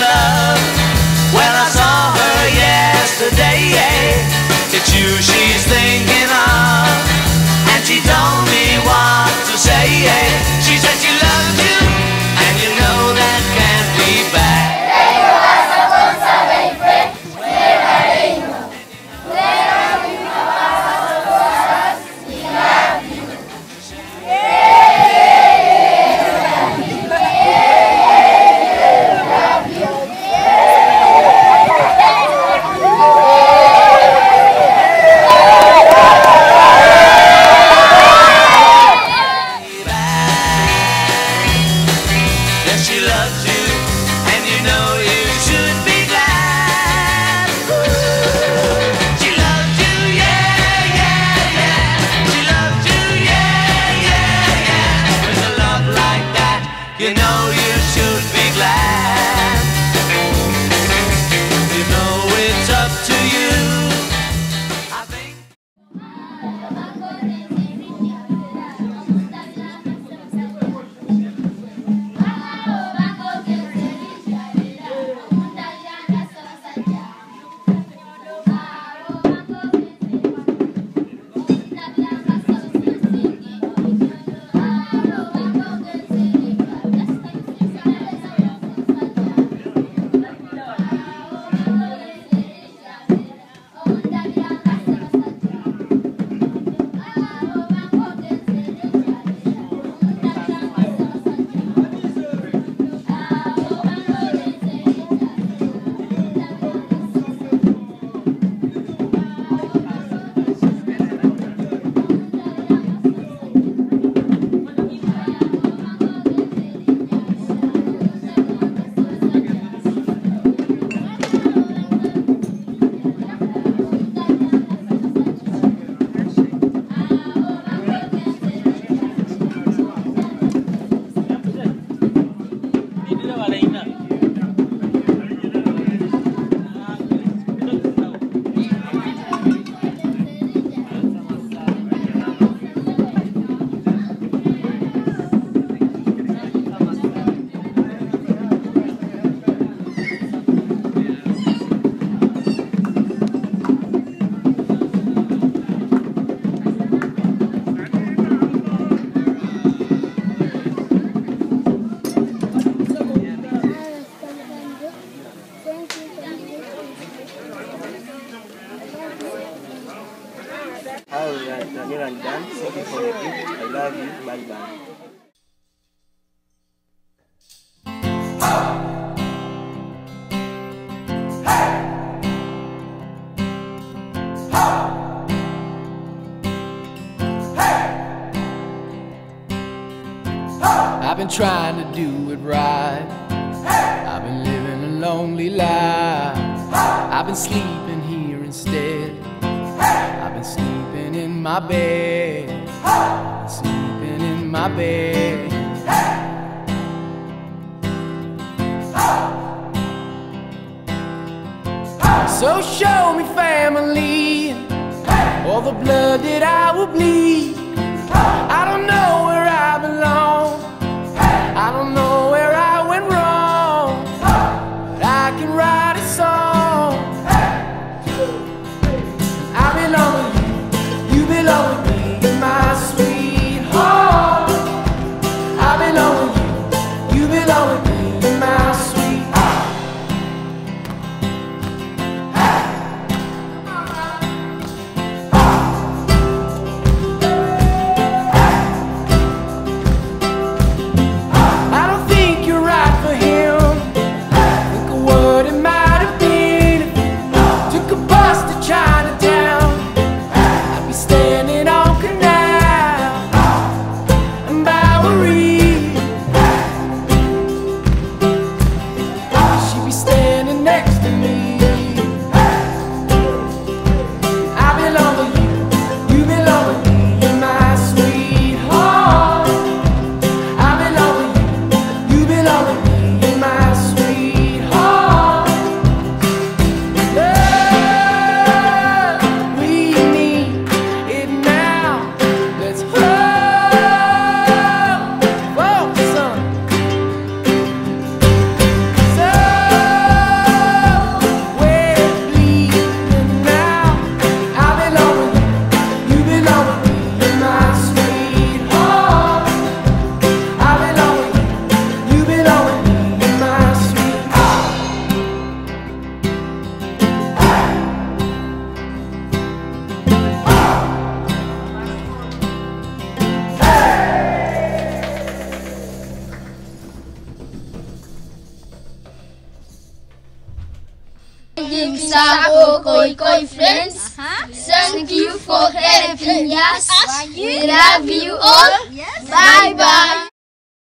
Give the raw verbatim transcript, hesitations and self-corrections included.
love. When I saw her yesterday, it's you she's thinking of, and she told me what to say. She said she loves you, and you know that can't be bad. You know you should be glad. You know it's up to you. I think Daniel and Dan, thank you for the gift. I love you. Bye bye. I've been trying to do it right. I've been living a lonely life. I've been sleeping here instead. I've been sleeping in my bed. I've been sleeping in my bed. So show me family, all the blood that I will bleed. I don't know where I belong. I don't know where I went wrong, but I can write a song. I belong with you, you belong with me, my sweetheart. I belong with you, you belong with me, my sweetheart. I don't think you're right for him. Think of what it might have been if you took a bus to Chinatown. I'd be standing on Canal and Bowery. She'd be standing next to me. I belong with you, you belong with me, you're my sweetheart. I belong with you, you belong with me, you're my sweetheart. Love, we need it now. Let's hope for some. So Sa Koi Koi friends, thank you for helping us. We love you all. Bye bye.